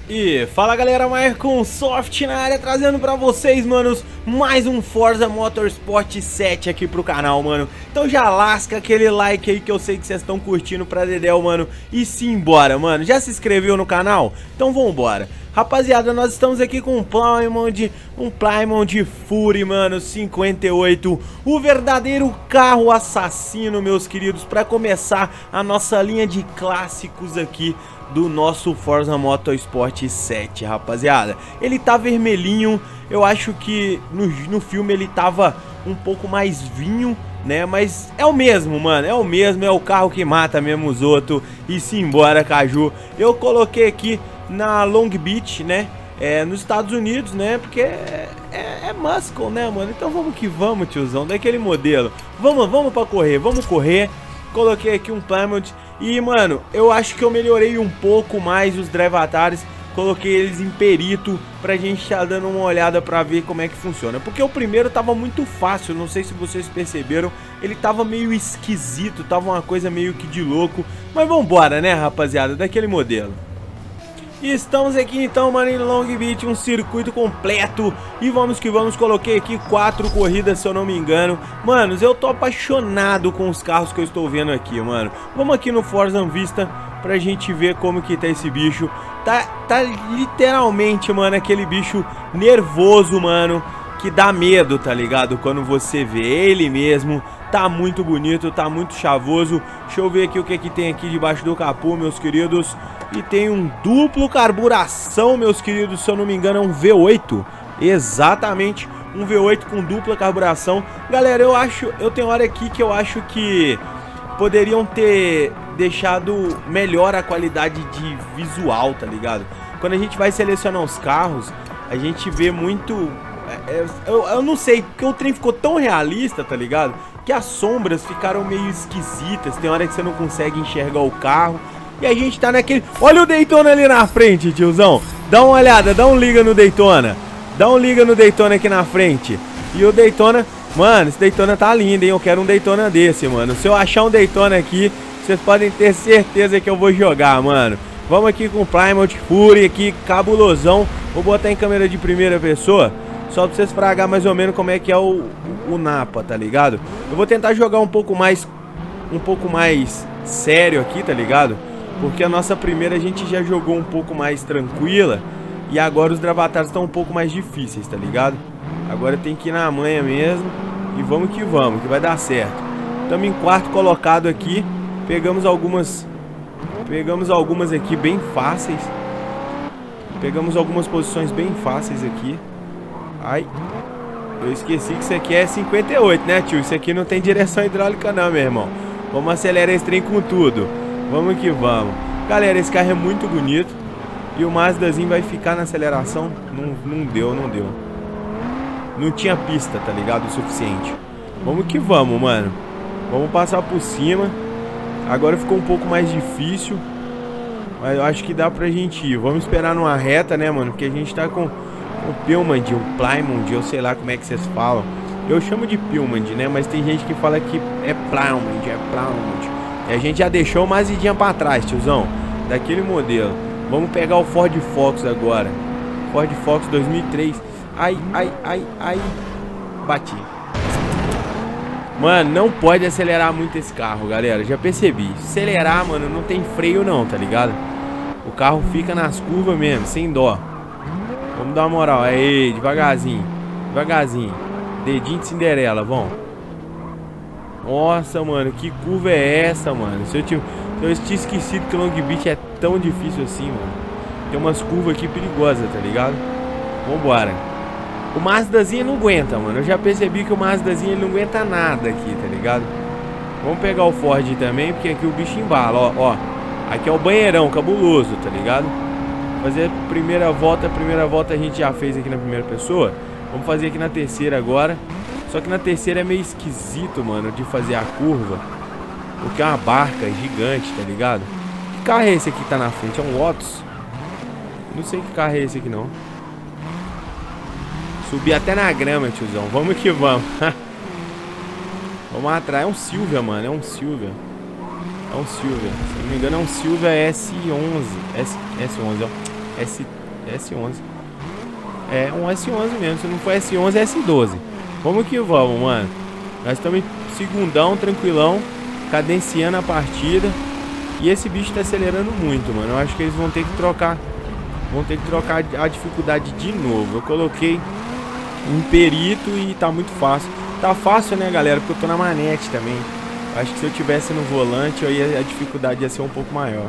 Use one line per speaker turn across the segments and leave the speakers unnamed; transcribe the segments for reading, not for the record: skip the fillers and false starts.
E fala galera, Microsoft na área, trazendo pra vocês, manos, mais um Forza Motorsport 7 aqui pro canal, mano. Então já lasca aquele like aí que eu sei que vocês estão curtindo pra dedéu, mano. E simbora, mano. Já se inscreveu no canal? Então vambora. Rapaziada, nós estamos aqui com um Plymouth Fury, mano, 58. O verdadeiro carro assassino, meus queridos, pra começar a nossa linha de clássicos aqui do nosso Forza Motorsport 7, rapaziada. Ele tá vermelhinho, eu acho que no filme ele tava um pouco mais vinho, né? Mas é o mesmo, mano, é o mesmo, é o carro que mata mesmo os outros. E simbora, Caju. Eu coloquei aqui na Long Beach, né? Nos Estados Unidos, né? Porque é muscle, né, mano? Então vamos que vamos, tiozão, daquele modelo. Vamos pra correr, vamos correr. Coloquei aqui um Plymouth e, mano, eu acho que eu melhorei um pouco mais os Drivatares. Coloquei eles em perito pra gente estar dando uma olhada pra ver como é que funciona. Porque o primeiro tava muito fácil, não sei se vocês perceberam. Ele tava meio esquisito, tava uma coisa meio que de louco. Mas vambora, né, rapaziada, daquele modelo. E estamos aqui então, mano, em Long Beach, um circuito completo. E vamos que vamos, coloquei aqui 4 corridas, se eu não me engano. Manos, eu tô apaixonado com os carros que eu estou vendo aqui, mano. Vamos aqui no Forza Vista pra gente ver como que tá esse bicho. Tá literalmente, mano, aquele bicho nervoso, mano, que dá medo, tá ligado? Quando você vê ele mesmo. Tá muito bonito, tá muito chavoso. Deixa eu ver aqui o que que tem aqui debaixo do capô, meus queridos. E tem um duplo carburação, meus queridos, se eu não me engano é um V8. Exatamente, um V8 com dupla carburação. Galera, eu tenho hora aqui que eu acho que poderiam ter deixado melhor a qualidade de visual, tá ligado? Quando a gente vai selecionar os carros, a gente vê muito... Eu não sei, porque o trem ficou tão realista, tá ligado? Que as sombras ficaram meio esquisitas. Tem hora que você não consegue enxergar o carro. E a gente tá naquele... Olha o Daytona ali na frente, tiozão. Dá uma olhada, dá um liga no Daytona. Dá um liga no Daytona aqui na frente. E o Daytona... Mano, esse Daytona tá lindo, hein? Eu quero um Daytona desse, mano. Se eu achar um Daytona aqui, vocês podem ter certeza que eu vou jogar, mano. Vamos aqui com o Plymouth Fury aqui, cabulosão. Vou botar em câmera de primeira pessoa, só pra vocês fragar mais ou menos como é que é o Napa, tá ligado? Eu vou tentar jogar um pouco mais sério aqui, tá ligado? Porque a nossa primeira a gente já jogou um pouco mais tranquila. E agora os Dravatares estão um pouco mais difíceis, tá ligado? Agora tem que ir na manha mesmo. E vamos, que vai dar certo. Estamos em quarto colocado aqui. Pegamos algumas aqui bem fáceis. Pegamos algumas posições bem fáceis aqui. Ai, eu esqueci que isso aqui é 58, né, tio? Isso aqui não tem direção hidráulica não, meu irmão. Vamos acelerar esse trem com tudo. Vamos que vamos. Galera, esse carro é muito bonito. E o Mazdazinho vai ficar na aceleração. Não deu. Não tinha pista, tá ligado? O suficiente. Vamos que vamos, mano. Vamos passar por cima. Agora ficou um pouco mais difícil, mas eu acho que dá pra gente ir. Vamos esperar numa reta, né, mano? Porque a gente tá com o Plymouth, eu sei lá como é que vocês falam. Eu chamo de Plymouth, né? Mas tem gente que fala que é Plymouth. E a gente já deixou uma azidinha pra trás, tiozão, daquele modelo. Vamos pegar o Ford Focus agora. Ford Focus 2003. Ai. Bati. Mano, não pode acelerar muito esse carro, galera. Já percebi. Acelerar, mano, não tem freio não, tá ligado? O carro fica nas curvas mesmo, sem dó. Vamos dar uma moral. Aí, devagarzinho. Dedinho de Cinderela, vamos. Nossa, mano, que curva é essa, mano? Se eu tinha esquecido que Long Beach é tão difícil assim, mano. Tem umas curvas aqui perigosas, tá ligado? Vambora. O Mazdazinho não aguenta, mano. Eu já percebi que o Mazdazinho ele não aguenta nada aqui, tá ligado? Vamos pegar o Ford também, porque aqui o bicho embala, ó. Aqui é o banheirão cabuloso, tá ligado? Fazer a primeira volta a gente já fez aqui na primeira pessoa. Vamos fazer aqui na terceira agora. Só que na terceira é meio esquisito, mano, de fazer a curva. Porque é uma barca gigante, tá ligado? Que carro é esse aqui que tá na frente? É um Lotus? Não sei que carro é esse aqui, não. Subi até na grama, tiozão. Vamos que vamos. Vamos atrás. É um Silvia, mano. É um Silvia. Se não me engano é um Silvia S11. S11, ó. S11. É um S11 mesmo. Se não for S11, é S12. Vamos que vamos, mano. Nós estamos em segundão, tranquilão, cadenciando a partida. E esse bicho tá acelerando muito, mano. Eu acho que eles vão ter que trocar. Vão ter que trocar a dificuldade de novo. Eu coloquei um perito e tá muito fácil. Tá fácil, né, galera? Porque eu tô na manete também. Eu acho que se eu tivesse no volante, a dificuldade ia ser um pouco maior.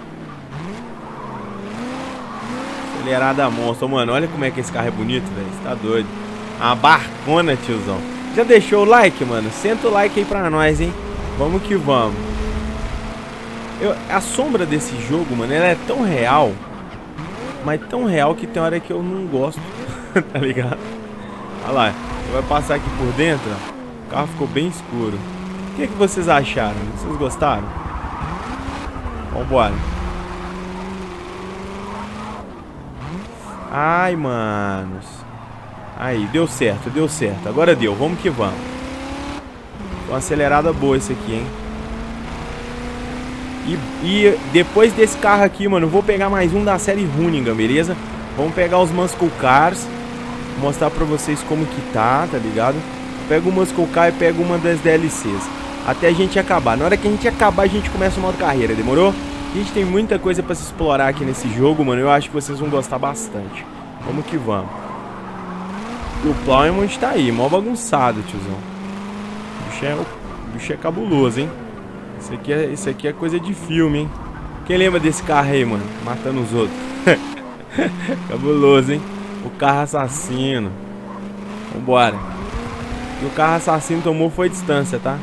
Acelerada monstro, mano. Olha como é que esse carro é bonito, velho. Você tá doido. Uma barcona, tiozão. Já deixou o like, mano? Senta o like aí pra nós, hein? Vamos que vamos. A sombra desse jogo, mano, ela é tão real. Mas tão real que tem hora que eu não gosto. Tá ligado? Olha lá. Vai passar aqui por dentro, ó. O carro ficou bem escuro. O que vocês acharam? Vocês gostaram? Vambora. Ai, manos. Aí, deu certo, deu certo. Agora deu, vamos que vamos. Uma acelerada boa esse aqui, hein? E depois desse carro aqui, mano, eu vou pegar mais um da série Runningham, beleza? Vamos pegar os Muscle Cars. Mostrar pra vocês como que tá ligado? Pega o Muscle Car e pega uma das DLCs. Até a gente acabar. Na hora que a gente acabar, a gente começa o modo carreira, demorou? A gente tem muita coisa pra se explorar aqui nesse jogo, mano. Eu acho que vocês vão gostar bastante. Vamos que vamos. O Plymouth tá aí, mó bagunçado, tiozão. O bicho é cabuloso, hein? Isso aqui é coisa de filme, hein? Quem lembra desse carro aí, mano? Matando os outros. Cabuloso, hein? O carro assassino. Vambora. E o carro assassino tomou foi distância, tá?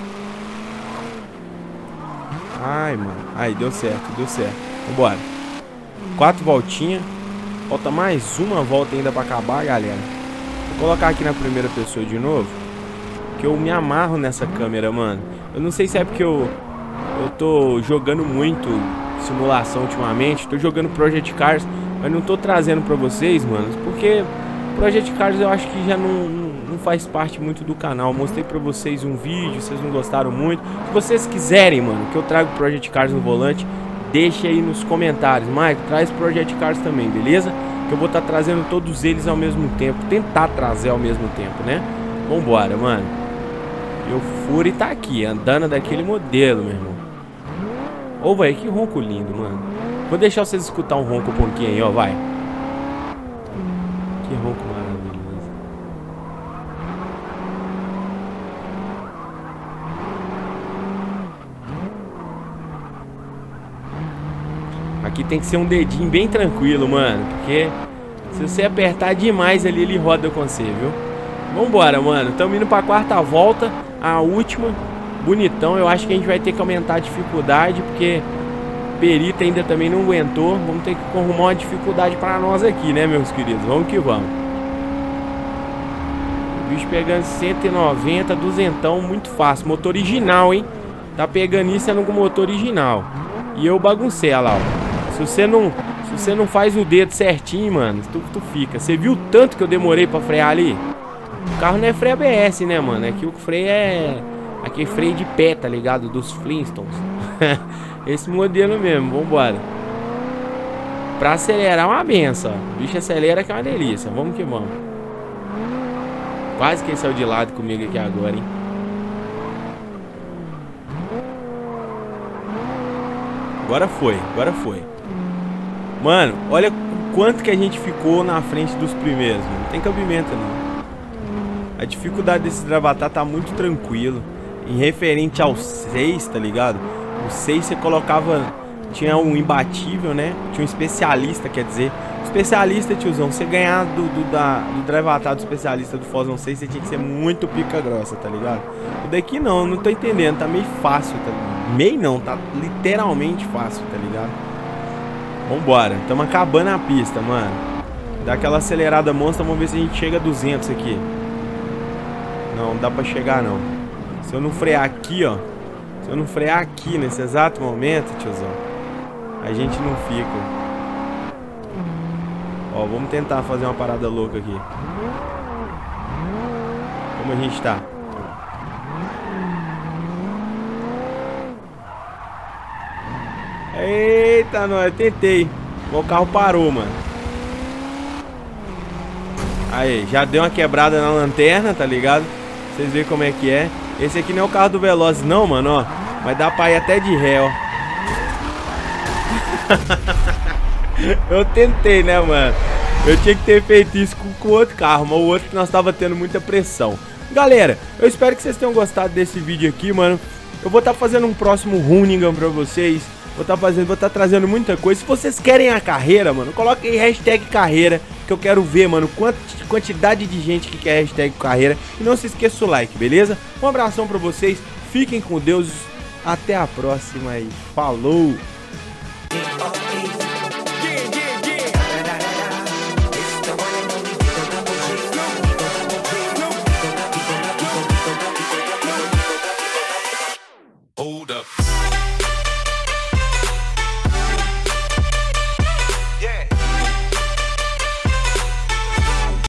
Ai, mano. Aí, deu certo, deu certo. Vambora. 4 voltinhas. Falta mais uma volta ainda pra acabar, galera. Vou colocar aqui na primeira pessoa de novo. Que eu me amarro nessa câmera, mano. Eu não sei se é porque eu tô jogando muito simulação ultimamente. Tô jogando Project Cars, mas não tô trazendo pra vocês, mano. Porque Project Cars eu acho que já não faz parte muito do canal. Eu mostrei pra vocês um vídeo, vocês não gostaram muito. Se vocês quiserem, mano, que eu traga Project Cars no volante, deixa aí nos comentários. Mike, traz Project Cars também, beleza? Que eu vou estar trazendo todos eles ao mesmo tempo. Tentar trazer ao mesmo tempo, né? Vambora, mano. E o Fury tá aqui, andando daquele modelo, meu irmão. Ô, velho, que ronco lindo, mano. Vou deixar vocês escutar um ronco um pouquinho aí, ó, vai. Que ronco maravilhoso. Aqui tem que ser um dedinho bem tranquilo, mano. Porque se você apertar demais ali, ele roda com você, viu? Vambora, mano. Estamos indo pra quarta volta. A última. Bonitão. Eu acho que a gente vai ter que aumentar a dificuldade, porque Perita ainda também não aguentou. Vamos ter que arrumar uma dificuldade pra nós aqui, né, meus queridos? Vamos que vamos. O bicho pegando 190, duzentão, muito fácil. Motor original, hein? Tá pegando isso no motor original. E eu baguncei, olha lá, ó. Se você não faz o dedo certinho, mano, tu fica. Você viu o tanto que eu demorei pra frear ali? O carro não é freio ABS, né, mano? Aqui o freio é... aquele freio de pé, tá ligado? Dos Flintstones. Esse modelo mesmo, vambora. Pra acelerar é uma benção, ó. O bicho acelera que é uma delícia. Vamos que vamos. Quase que ele saiu de lado comigo aqui agora, hein? Agora foi, agora foi. Mano, olha o quanto que a gente ficou na frente dos primeiros, mano. Não tem cabimento, não. A dificuldade desse Gravatar tá muito tranquilo. Em referente ao 6, tá ligado? O 6 você colocava... tinha um imbatível, né? Tinha um especialista, quer dizer... Especialista, tiozão, você ganhar do Gravatar do especialista do Forza 6, você tinha que ser muito pica grossa, tá ligado? O daqui não tô entendendo, tá meio fácil, tá ligado? Meio não, tá literalmente fácil, tá ligado? Vambora, tamo acabando a pista, mano. Dá aquela acelerada monstra, vamos ver se a gente chega a 200 aqui. Não dá pra chegar, não. Se eu não frear aqui, ó. Se eu não frear aqui nesse exato momento, tiozão, a gente não fica. Ó, vamos tentar fazer uma parada louca aqui. Como a gente tá? Eita, nós, tentei. O carro parou, mano. Aí, já deu uma quebrada na lanterna, tá ligado? Vocês verem como é que é. Esse aqui não é o carro do Velozes não, mano, ó. Mas dá pra ir até de ré, ó. Eu tentei, né, mano? Eu tinha que ter feito isso com o outro carro, mas o outro que nós tava tendo muita pressão. Galera, eu espero que vocês tenham gostado desse vídeo aqui, mano. Eu vou estar fazendo um próximo Runningham pra vocês. Vou estar trazendo muita coisa. Se vocês querem a carreira, mano, coloque aí hashtag carreira, que eu quero ver, mano, quantidade de gente que quer hashtag carreira. E não se esqueça o like, beleza? Um abração pra vocês, fiquem com Deus, até a próxima e falou!